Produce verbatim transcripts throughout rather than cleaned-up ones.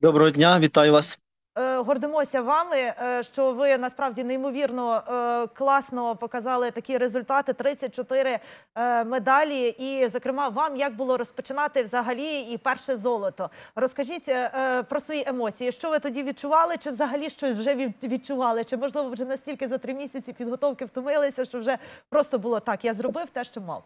Доброго дня, вітаю вас. Е, Гордимося вами, е, що ви насправді неймовірно е, класно показали такі результати, тридцять чотири е, медалі. І, зокрема, вам як було розпочинати взагалі і перше золото? Розкажіть е, е, про свої емоції. Що ви тоді відчували? Чи взагалі щось вже від- відчували? Чи, можливо, вже настільки за три місяці підготовки втомилися, що вже просто було так, я зробив те, що мав?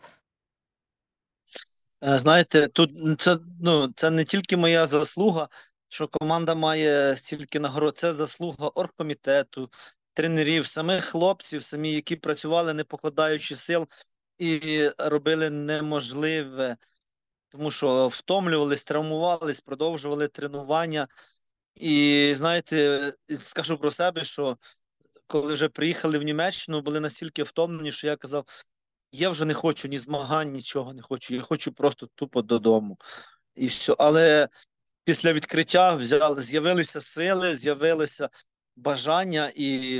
Е, Знаєте, тут м, це, ну, це не тільки моя заслуга, що команда має стільки нагород. Це заслуга оргкомітету, тренерів, самих хлопців, самі, які працювали, не покладаючи сил, і робили неможливе, тому що втомлювались, травмувались, продовжували тренування. І знаєте, скажу про себе, що коли вже приїхали в Німеччину, були настільки втомлені, що я казав. Я вже не хочу ні змагань, нічого не хочу. Я хочу просто тупо додому. І все. Але після відкриття взяли, з'явилися сили, з'явилися бажання, і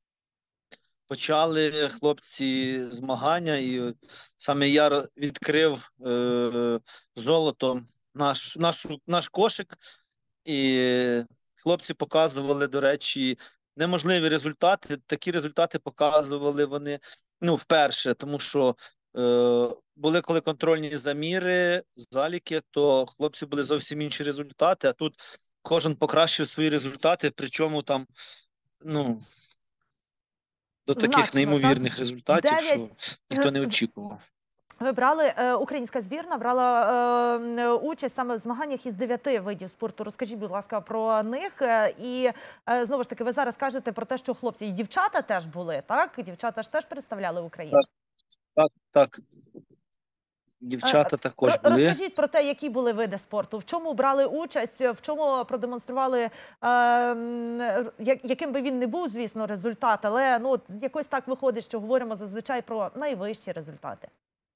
почали хлопці змагання. І саме я р- відкрив е, золото наш, нашу, наш кошик. І хлопці показували, до речі, неможливі результати. Такі результати показували вони ну, вперше, тому що е, були коли контрольні заміри, заліки, то хлопці були зовсім інші результати, а тут кожен покращив свої результати, причому там ну, до таких Значно, так? неймовірних результатів, Дев'ять. що ніхто не очікував. Ви брали, е, українська збірна брала е, м, участь саме в змаганнях із дев'яти видів спорту. Розкажіть, будь ласка, про них. Е, І е, знову ж таки, ви зараз кажете про те, що хлопці і дівчата теж були, так? Дівчата ж теж представляли Україну. Так, так, так. Е, Дівчата також ро- були. Розкажіть про те, які були види спорту, в чому брали участь, в чому продемонстрували, е, м, я- яким би він не був, звісно, результат, але ну, от якось так виходить, що говоримо зазвичай про найвищі результати.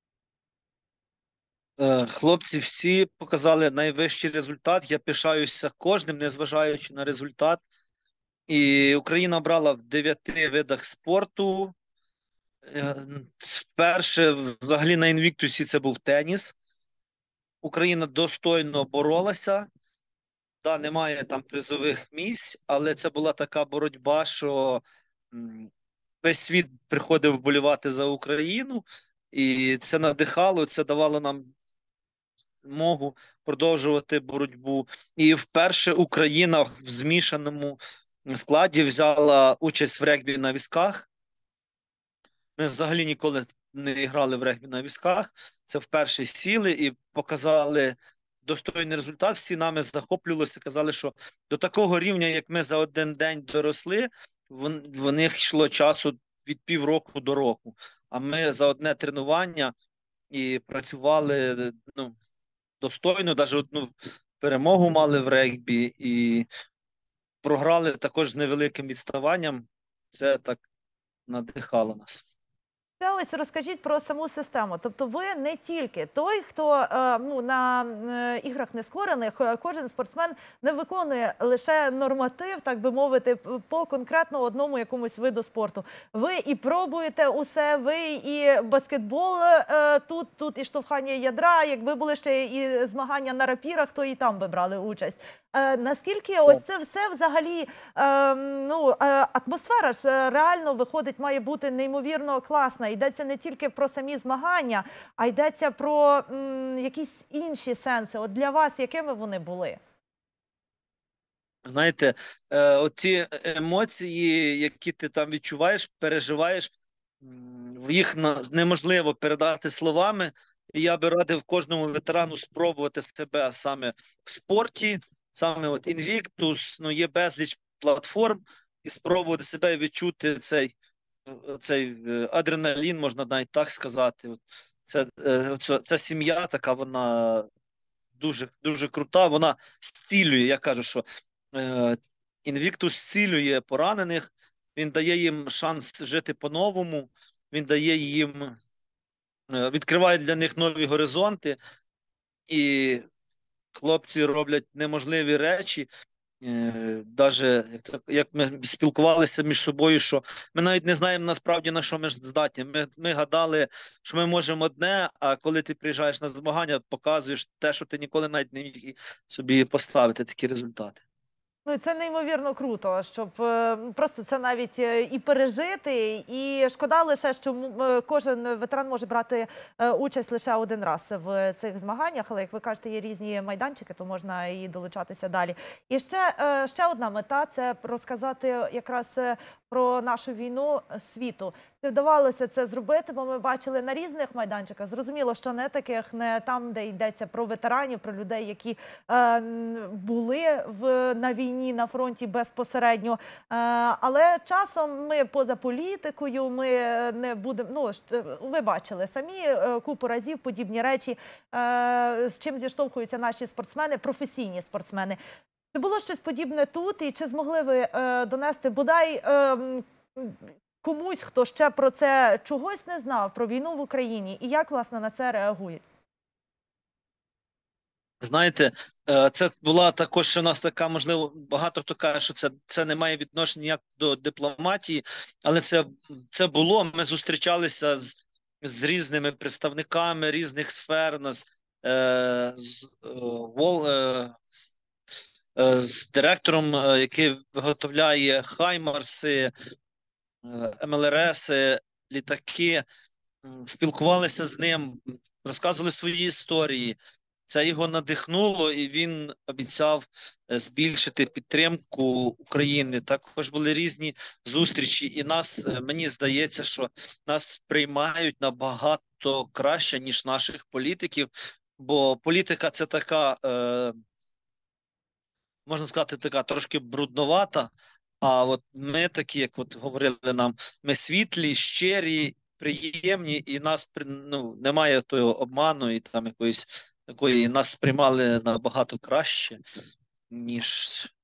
Е, Хлопці всі показали найвищий результат. Я пишаюся кожним, незважаючи на результат. І Україна брала в дев'яти видах спорту. Е, Вперше взагалі на інвіктусі це був теніс. Україна достойно боролася. Да, немає там призових місць, але це була така боротьба, що м, весь світ приходив вболівати за Україну, і це надихало, це давало нам змогу продовжувати боротьбу. І вперше Україна в змішаному складі взяла участь в регбі на візках. Ми взагалі ніколи не грали в регбі на візках. Це вперше сіли і показали достойний результат. Всі нами захоплювалися, казали, що до такого рівня, як ми за один день доросли, в, в них йшло часу від півроку до року. А ми за одне тренування і працювали ну, достойно, навіть одну перемогу мали в регбі і програли також з невеликим відставанням. Це так надихало нас. Та ось розкажіть про саму систему. Тобто ви не тільки той, хто е, ну, на е, іграх нескорених, е, кожен спортсмен не виконує лише норматив, так би мовити, п- по конкретно одному якомусь виду спорту. Ви і пробуєте усе, ви і баскетбол е, тут, тут і штовхання ядра. Якби були ще і змагання на рапірах, то і там би брали участь. Е, наскільки ось це все взагалі, е, ну, е, атмосфера ж е, реально виходить, має бути неймовірно класна. Йдеться не тільки про самі змагання, а йдеться про м, якісь інші сенси. От для вас якими вони були? Знаєте, е, оці емоції, які ти там відчуваєш, переживаєш, м, їх на- неможливо передати словами. І я би радив кожному ветерану спробувати себе саме в спорті, саме от Invictus, ну є безліч платформ, і спробувати себе відчути цей, цей е, адреналін, можна навіть так сказати. От Це, е, це, ця сім'я така, вона дуже, дуже крута, вона зцілює. Я кажу, що е, Інвіктус зцілює поранених, він дає їм шанс жити по-новому, він дає їм, е, відкриває для них нові горизонти, і хлопці роблять неможливі речі. Даже як ми спілкувалися між собою, що ми навіть не знаємо насправді, на що ми здатні. Ми, ми гадали, що ми можемо одне, а коли ти приїжджаєш на змагання, показуєш те, що ти ніколи навіть не міг собі поставити такі результати. Ну, і це неймовірно круто, щоб е, просто це навіть е, і пережити, і шкода лише, що м- е, кожен ветеран може брати е, участь лише один раз в цих змаганнях, але, як ви кажете, є різні майданчики, то можна і долучатися далі. І ще, е, ще одна мета – це розказати якраз е, про нашу війну світу. Чи вдавалося це зробити, бо ми бачили на різних майданчиках. Зрозуміло, що не таких, не там, де йдеться про ветеранів, про людей, які е, були в, на війні, на фронті безпосередньо. Е, але часом ми поза політикою, ми не будемо, ну, ви бачили самі е, купу разів подібні речі, е, з чим зіштовхуються наші спортсмени, професійні спортсмени. Чи було щось подібне тут, і чи змогли ви е, донести бодай е, комусь, хто ще про це чогось не знав, про війну в Україні, і як, власне, на це реагують? Знаєте, це була також у нас така, можливо, багато хто каже, що це, це не має відношення ніяк до дипломатії, але це, це було, ми зустрічалися з, з різними представниками різних сфер, у нас е, з, е, з директором, який виготовляє хаймарси, ем ел ер ес, літаки, спілкувалися з ним, розказували свої історії. Це його надихнуло, і він обіцяв збільшити підтримку України. Також були різні зустрічі, і нас, мені здається, що нас приймають набагато краще, ніж наших політиків, бо політика – це така, е, можна сказати, така трошки брудновата, а от ми такі, як от говорили нам, ми світлі, щирі, приємні, і нас, ну, немає того обману і там якоїсь такої, нас сприймали набагато краще, ніж